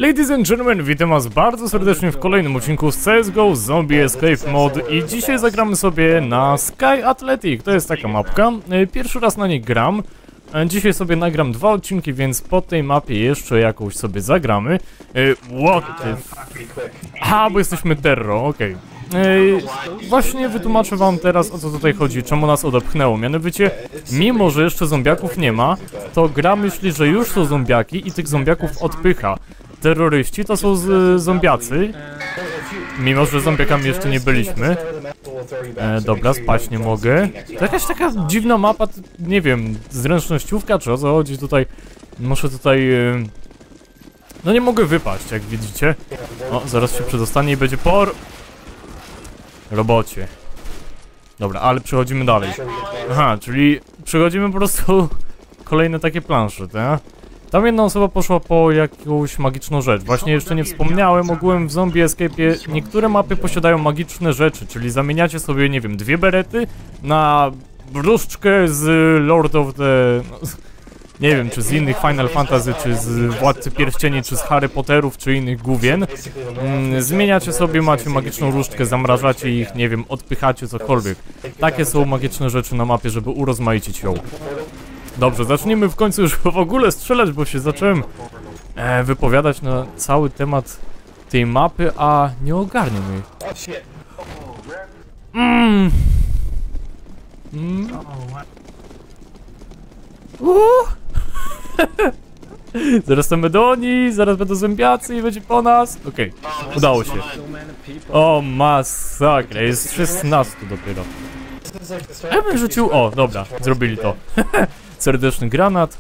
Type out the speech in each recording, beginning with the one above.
Ladies and gentlemen, witam was bardzo serdecznie w kolejnym odcinku z CSGO Zombie Escape Mod i dzisiaj zagramy sobie na Sky Athletic. To jest taka mapka, pierwszy raz na niej gram. Dzisiaj sobie nagram 2 odcinki, więc po tej mapie jeszcze jakąś sobie zagramy. What the... Aha, bo jesteśmy terro, okej. Właśnie wytłumaczę wam teraz, o co tutaj chodzi, czemu nas odepchnęło. Mianowicie, mimo że jeszcze zombiaków nie ma, to gra myśli, że już są zombiaki i tych zombiaków odpycha. Terroryści to są zombiacy, mimo że zombiakami jeszcze nie byliśmy. Dobra, spać nie mogę. To jakaś taka dziwna mapa, nie wiem, zręcznościówka, czy o co chodzi tutaj. Muszę tutaj... No nie mogę wypaść, jak widzicie. O, zaraz się przedostanie i będzie po robocie. Dobra, ale przechodzimy dalej. Aha, czyli przechodzimy po prostu kolejne takie plansze, tak? Tam jedna osoba poszła po jakąś magiczną rzecz. Właśnie jeszcze nie wspomniałem, ogółem w Zombie Escape'ie niektóre mapy posiadają magiczne rzeczy, czyli zamieniacie sobie, nie wiem, 2 berety na różdżkę z Lord of the... No, nie wiem, czy z innych Final Fantasy, czy z Władcy Pierścieni, czy z Harry Potterów, czy innych główien. Zmieniacie sobie, macie magiczną różdżkę, zamrażacie ich, nie wiem, odpychacie, cokolwiek. Takie są magiczne rzeczy na mapie, żeby urozmaicić ją. Dobrze, zacznijmy w końcu już w ogóle strzelać, bo się zacząłem wypowiadać na cały temat tej mapy, a nie ogarniam jej. Zaraz tam będą oni, zaraz będą zębiacy i będzie po nas. Okej, udało się. O, masakra, jest 16 dopiero. Ja bym rzucił... O, dobra, zrobili to. Serdeczny granat.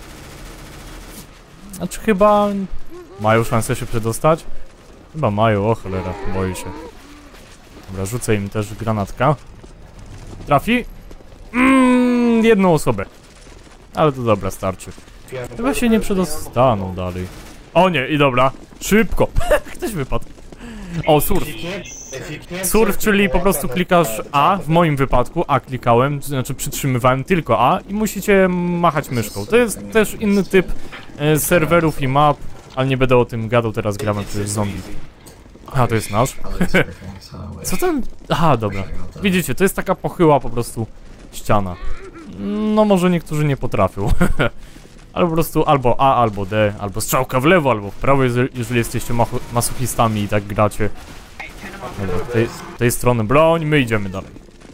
Znaczy chyba... Mają szansę się przedostać? Chyba mają, o cholera, boję się. Dobra, rzucę im też granatka. Trafi? Jedną osobę. Ale to dobra, starczy. Chyba się nie przedostaną dalej. O nie, i dobra, szybko. Ktoś wypadł. O, surf. Surf, czyli po prostu klikasz A, w moim wypadku A klikałem, to znaczy przytrzymywałem tylko A i musicie machać myszką. To jest też inny typ serwerów i map, ale nie będę o tym gadał, teraz gramy przecież zombie. Aha, to jest nasz. Co tam? Aha, dobra. Widzicie, to jest taka pochyła po prostu ściana. No może niektórzy nie potrafią. Ale po prostu albo A, albo D, albo strzałka w lewo, albo w prawo, jeżeli jesteście masochistami i tak gracie. Dobra, tej strony broń, my idziemy dalej.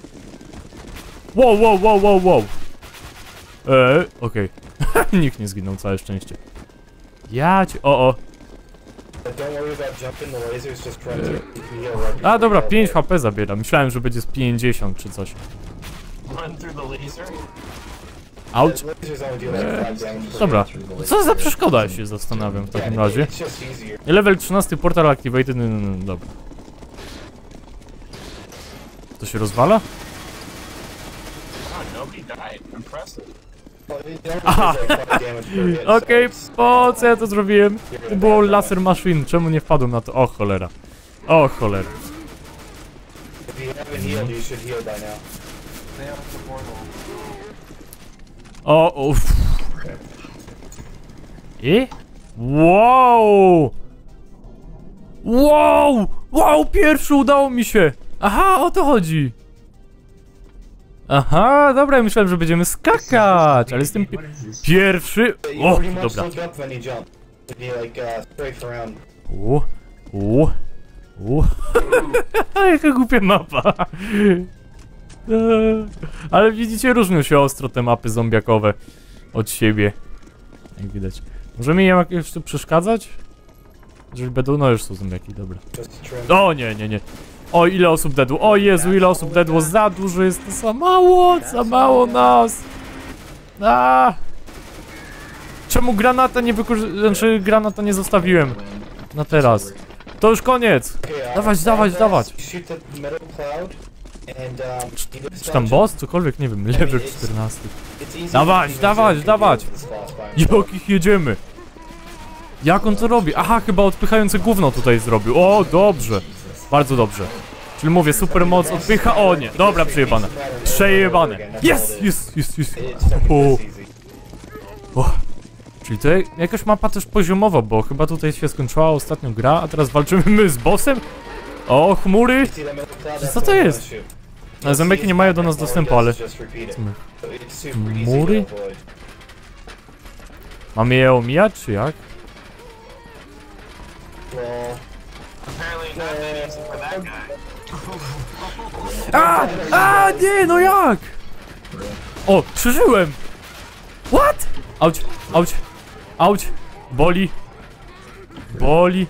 Wow. Okej. Nikt nie zginął, całe szczęście. O. A dobra, 5 HP zabiera. Myślałem, że będzie z 50 czy coś. Auć. Dobra, co za przeszkoda, się zastanawiam w takim razie. Level 13, portal activated, dobra. To się rozwala? Aha! Okej, po co ja to zrobiłem? To było laser machine, czemu nie wpadłem na to? O cholera. O cholera. O, uff. I? Wow, pierwszy udało mi się. Aha, o to chodzi. Aha, dobra, ja myślałem, że będziemy skakać, ale jestem pierwszy. O, dobra. Jaka głupia mapa. Ale widzicie, różnią się ostro te mapy zombiakowe od siebie. Jak widać. Możemy im jakoś tu przeszkadzać? Jeżeli będą, no już są zombiaki, dobra. O nie. O, ile osób dedło, o Jezu, ile osób dedło, za dużo jest, to za mało nas. Czemu granata nie znaczy granata nie zostawiłem na teraz? To już koniec. Dawać. Czy tam boss? Cokolwiek, nie wiem, level 14. Dawać. Jakich jedziemy? Jak on to robi? Aha, chyba odpychające gówno tutaj zrobił. O, dobrze. Bardzo dobrze. Czyli mówię, super moc odpycha. O nie, dobra, przejebane. Jest. Czyli to jakaś mapa też poziomowa, bo chyba tutaj się skończyła ostatnio gra, a teraz walczymy my z bossem? O, chmury! Co to jest? Zębiaki nie mają do nas dostępu, ale... Chmury? Mamy je omijać, czy jak? A, nie, no jak? O, przeżyłem! What? Auć, auć, auć, boli. Boli.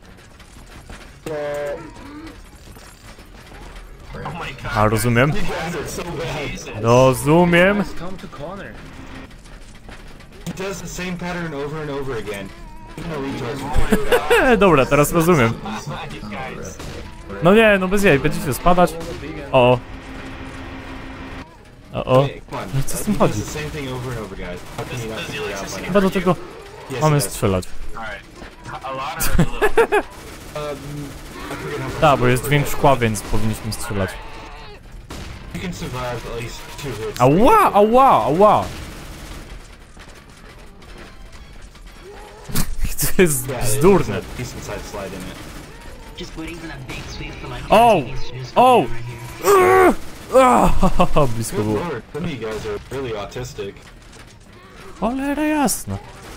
A, rozumiem. Rozumiem. Dobra, teraz rozumiem. No nie, no bez jaj, będziecie spadać. O. O. No co z tym chodzi? Chyba do tego mamy strzelać. Tak, bo jest dźwięk szkła, więc powinniśmy strzelać. Ała, ała, ała. To jest bzdurne. O! O! Blisko było. Cholera jasna.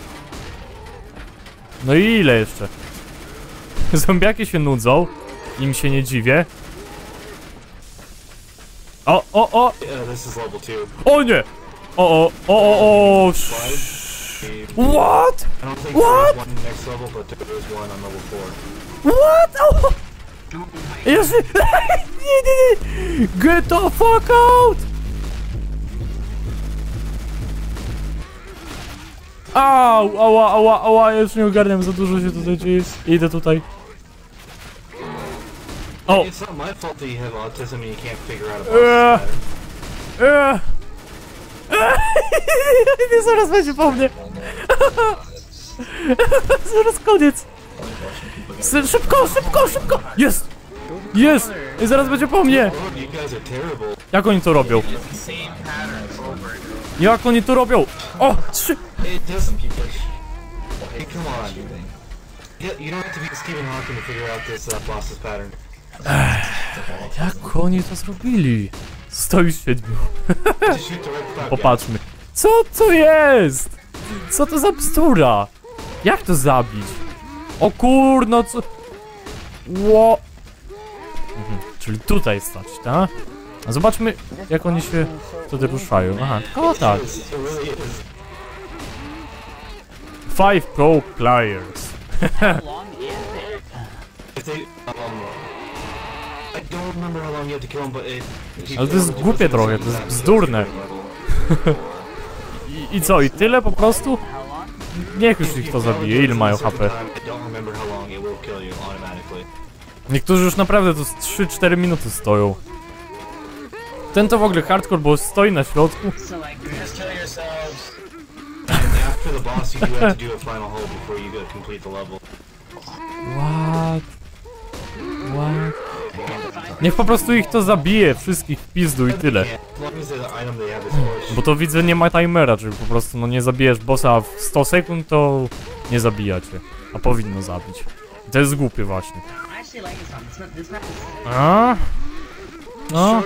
No i ile jeszcze? Zombiaki się nudzą. Im się nie dziwię. O, o, o! O nie! O, o, o, o, o! What? What? What? Oh. Jezu! Nie, nie, nie! Get the fuck out! Au! Ała, ała, ała! Ja już nie ogarniam, za dużo się tutaj dzieje. Idę tutaj. O! Nie, zaraz będzie po mnie. Zaraz koniec. Szybko, szybko, szybko! Jest! Jest! I zaraz będzie po mnie! Jak oni to robią? Jak oni to robią? O! 3! Jak oni to zrobili? Stoi 7. Popatrzmy. Co to jest? Co to za bzdura? Jak to zabić? O kurno, co... Ło... Czyli tutaj stać, tak? A zobaczmy, jak oni się wtedy ruszają. Aha, o tak. 5 pro players. Ale to jest głupie trochę, to jest bzdurne. I co, i tyle po prostu? Niech już ich to zabije, ile mają HP. Niektórzy już naprawdę to z 3-4 minuty stoją. Ten to w ogóle hardcore, bo stoi na środku. What? What? Niech po prostu ich to zabije, wszystkich w pizdu i tyle. Bo to widzę, nie ma timera, czyli po prostu no nie zabijesz bossa w 100 sekund, to nie zabijacie. A powinno zabić. I to jest głupie właśnie. A? No.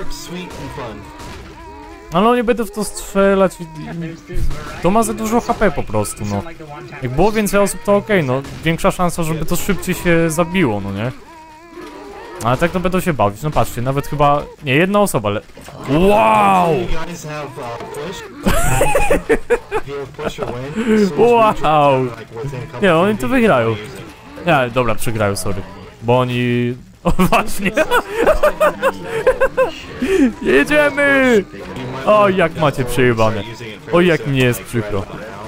Ale nie będę w to strzelać i... To ma za dużo HP po prostu, no. Jak było więcej osób, to okej, no. Większa szansa, żeby to szybciej się zabiło, no nie? Ale tak to będą się bawić, no patrzcie, nawet chyba... Nie, jedna osoba, ale... Wow! Wow! Nie, oni to wygrają. Nie, dobra, przegrają, sorry. Bo oni... O, właśnie! Jedziemy! Oj, jak macie przejebane. Oj, jak mi jest przykro.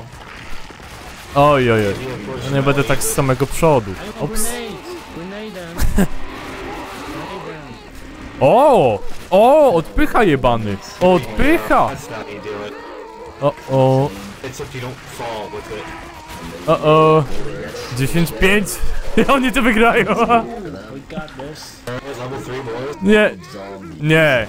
Oj, oj, oj. Ja nie będę tak z samego przodu. Ops. O! O! Odpycha jebany! Odpycha! O, o. O, o. 10-5. Oni to wygrają. Nie. Nie.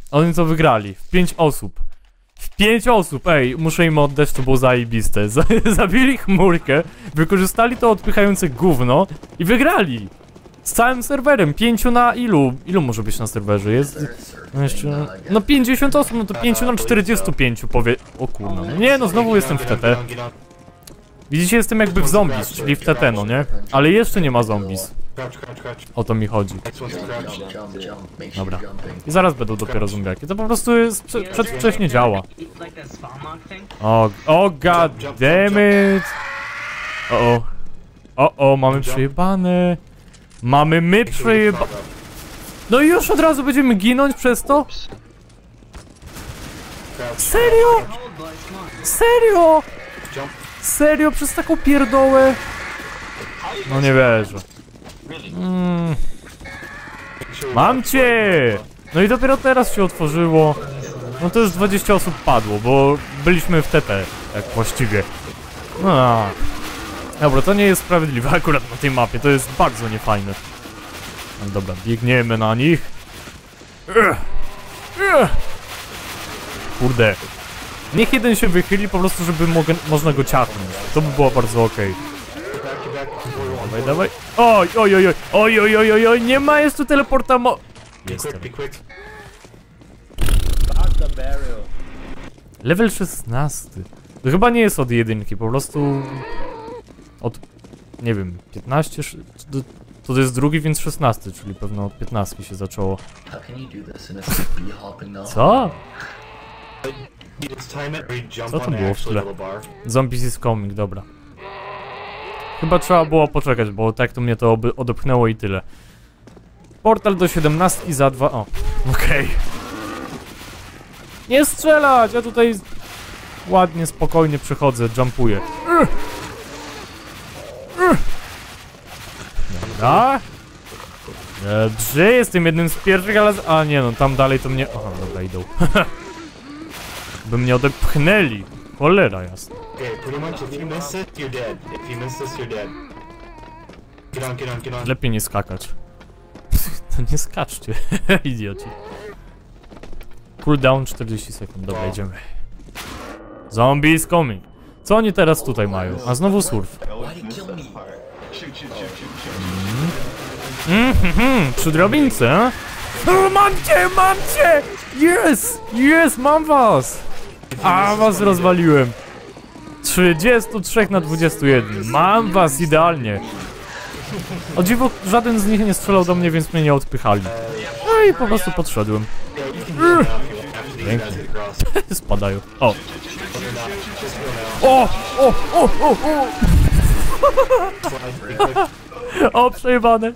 Oni to wygrali. W 5 osób. W 5 osób, ej, muszę im oddać, to było zajebiste. Zabili chmurkę, wykorzystali to odpychające gówno i wygrali. Z całym serwerem. 5 na ilu? Ilu może być na serwerze? Jest... No jeszcze... No 50 osób, no to 5 na 45 powie... O kurna, no nie, no znowu jestem w TT. Widzicie, jestem jakby w zombies, czyli w TT, no nie? Ale jeszcze nie ma zombies. O to mi chodzi. Dobra. I zaraz będą dopiero zombiaki. To po prostu jest... przedwcześnie działa. O god damn it! O, mamy przejebane. Mamy my przejebane. No i już od razu będziemy ginąć przez to? Serio? Serio? Serio? Przez taką pierdołę? No nie wierzę. Mam cię! No i dopiero teraz się otworzyło. No to już 20 osób padło, bo byliśmy w TT, tak właściwie. No. Dobra, to nie jest sprawiedliwe akurat na tej mapie, to jest bardzo niefajne. No dobra, biegniemy na nich. Kurde. Niech jeden się wychyli po prostu, żeby można go ciachnąć. To by było bardzo okej. Dawaj, dawaj. Oj, nie ma jest tu teleporta Jestem. Level 16. To chyba nie jest od jedynki, po prostu... Od... Nie wiem, 15... To jest drugi, więc 16, czyli pewno od 15 się zaczęło. Co? Co to było w tle? Zombies is coming, dobra. Chyba trzeba było poczekać, bo tak to mnie to odepchnęło i tyle. Portal do 17 za 2... O, okej. Nie strzelać! Ja tutaj ładnie, spokojnie przechodzę, jumpuję. Dobra. Dobrze, jestem jednym z pierwszych, ale... A nie no, tam dalej to mnie... Aha, dobra, idą. By mnie odepchnęli. Cholera jasna. Lepiej nie skakać. To nie skaczcie, idioci. Cooldown 40 sekund, dobra, idziemy. Zombie is coming. Co oni teraz tutaj mają? A znowu surf. Przy drabince, a? O, mam cię! Jest, mam was! A, was rozwaliłem. 33 na 21. Mam was idealnie. O dziwo, żaden z nich nie strzelał do mnie, więc mnie nie odpychali. No i po prostu podszedłem. Pięknie. Spadają. O, przejebane.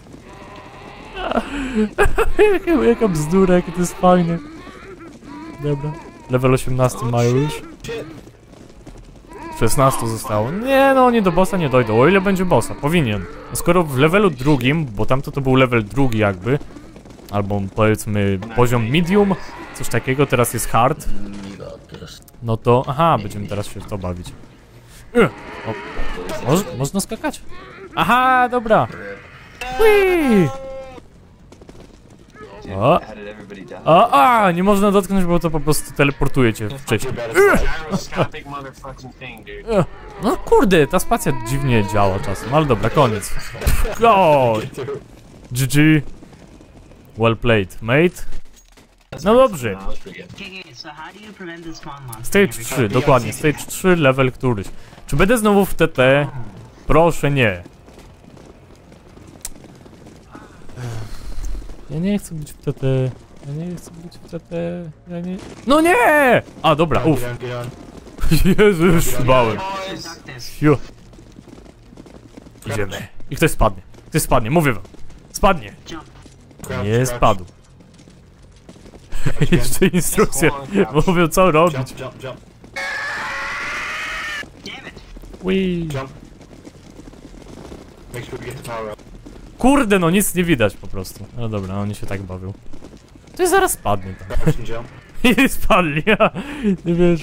Jaka bzdura, jakie to jest fajne. Dobra. Level 18 mają już. 16 zostało. Nie no, oni do bossa nie dojdą. O ile będzie bossa? Powinien. No skoro w levelu drugim, bo tamto to był level drugi jakby. Albo powiedzmy poziom medium. Coś takiego, teraz jest hard. No to... Aha, będziemy teraz się w to bawić. Można skakać? Aha, dobra. Whee! Nie można dotknąć, bo to po prostu teleportuje cię wcześniej. No kurde, ta spacja dziwnie działa czasem, ale dobra, koniec. GG. Well played, mate. No dobrze. Stage 3, dokładnie, stage 3, level któryś. Czy będę znowu w TT? Proszę nie. Ja nie chcę być w TT. Ja nie... No nie! A dobra, uff. Jezu, już bałem. Idziemy. I ktoś spadnie, mówię wam. Spadnie. Nie spadł. Jeszcze instrukcja. Mówią co robić. Wee. Kurde, no nic nie widać po prostu. No dobra, oni się tak bawią. To zaraz spadnie tam. I spadli, ja nie wierzę.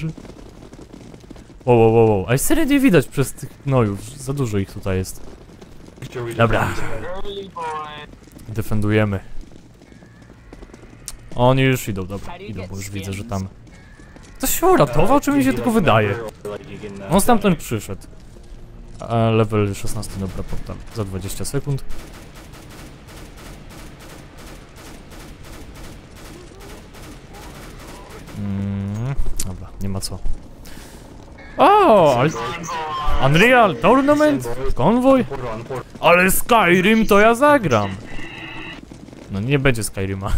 Wow. A serio nie widać przez tych gnojów. Za dużo ich tutaj jest. Dobra. Defendujemy. Oni już idą, dobra, idą, bo już widzę, że tam... Ktoś się uratował, czy mi się tylko wydaje? On stamtąd przyszedł. Level 16, dobra, portal. Za 20 sekund. Dobra, nie ma co. O, Unreal Tournament? Konwoj? Ale Skyrim to ja zagram. No nie będzie Skyrima.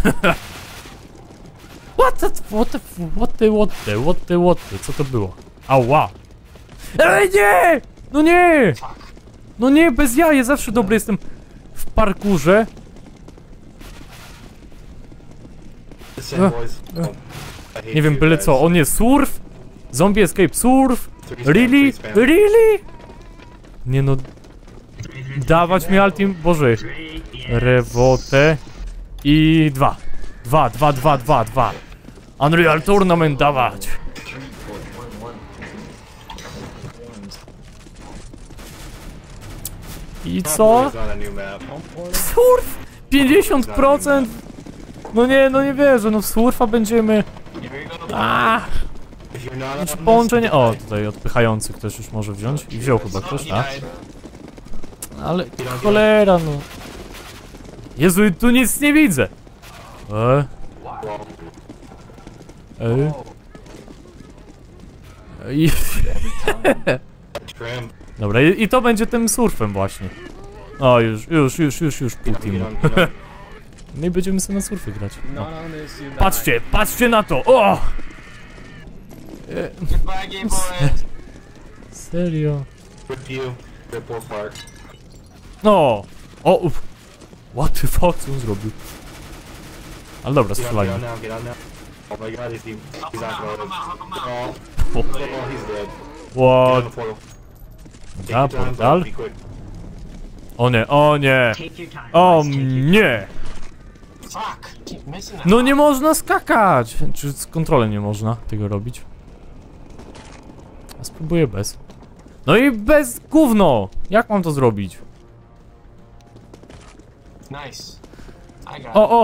What the, co to było? Ała! Ej, nie! No nie! No nie, bez jaje, zawsze dobry jestem w parkurze. Nie wiem, byle co, on jest surf? Zombie escape surf? Really? Really? Nie no... Dawać mi ultim... Boże... Rewotę... I... 2. Unreal Tournament dawać! I co? Surf! 50%! No nie wierzę, no w surfa będziemy... Znaczy połączenie... O, tutaj odpychających ktoś już może wziąć. I wziął chyba ktoś, tak? Ale cholera, no... Jezu, tu nic nie widzę! Dobra, i to będzie tym surfem właśnie. O, już pół teamu. No i będziemy sobie na surfie grać. No. Patrzcie na to! O! Serio? No! O! Uf. What the fuck, co on zrobił? Ale dobra, strzelajmy. What? Dobra, portal. O nie, o nie! O nie! No nie można skakać! Czy z kontrolem nie można tego robić? A spróbuję bez. No i bez gówno! Jak mam to zrobić? O!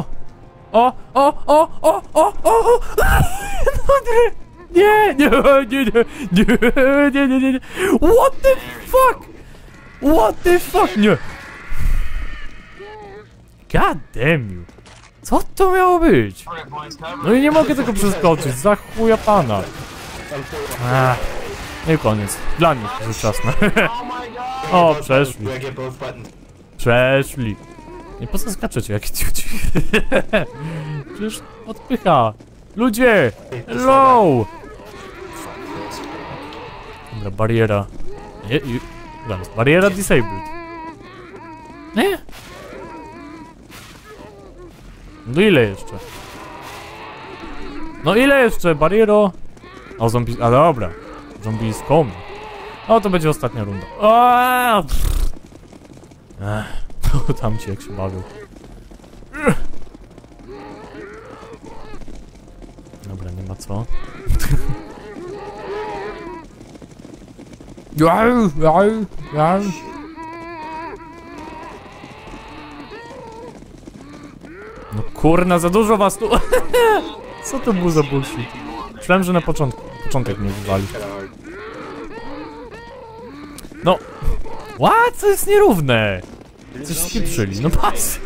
Nie! What the fuck? What the fuck? Nie! God damn you! Co to miało być? No i nie mogę tego przeskoczyć, za chuja pana. No i koniec. Dla nich już czasne. O, przeszli. Przeszli. Nie, po co skaczecie, jak idioci? Przecież odpycha. Ludzie! Hello! Dobra, bariera. Bariera disabled. Nie? No ile jeszcze? No ile jeszcze? Bariero? O, zombie... A dobra. Zombie is coming. O, to będzie ostatnia runda. Tam ci jak się bawił. Dobra, nie ma co. No kurna, za dużo was tu. Co to był za bullshit? Myślałem, że na początek mnie wywali. No. What? Co jest nierówne? Coś skieprzyli, no patrz.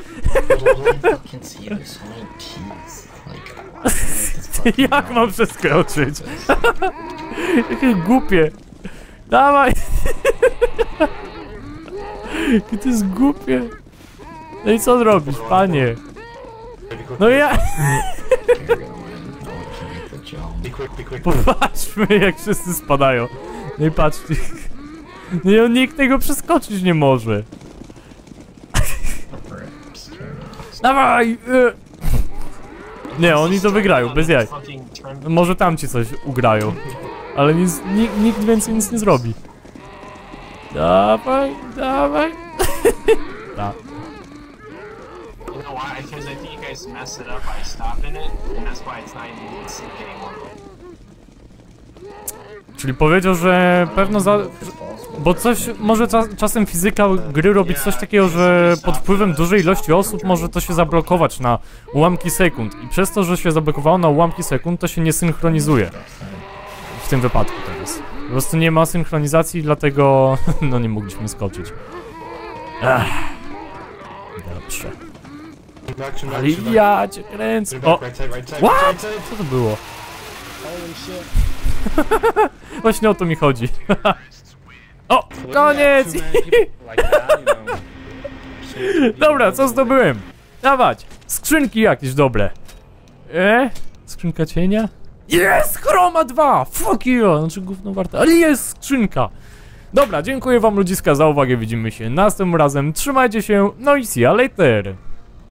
Jak mam przeskoczyć? Jakie głupie. Dawaj. Jakie to jest głupie. No i co zrobisz, panie? No ja... Popatrzmy, jak wszyscy spadają. No i patrzcie. No i nikt tego przeskoczyć nie może. Dawaj! Nie, oni to wygrają, bez jaj. Może tamci coś ugrają. Ale nikt więcej nic nie zrobi. Dawaj, dawaj. Tak. Czyli powiedział, że pewno Bo coś, może czasem fizyka gry robić coś takiego, że pod wpływem dużej ilości osób może to się zablokować na ułamki sekund. I przez to, że się zablokowało na ułamki sekund, to się nie synchronizuje. W tym wypadku teraz. Po prostu nie ma synchronizacji, dlatego no nie mogliśmy skoczyć. Dobrze. Ale ja cię kręcę. O! What? Co to było? Właśnie o to mi chodzi. O! Koniec! Dobra, co zdobyłem? Dawać! Skrzynki jakieś dobre. Skrzynka cienia? Jest! Chroma 2! Fuck you! Znaczy gówno warte, ale jest skrzynka! Dobra, dziękuję wam ludziska za uwagę, widzimy się następnym razem, trzymajcie się, no i see ya later!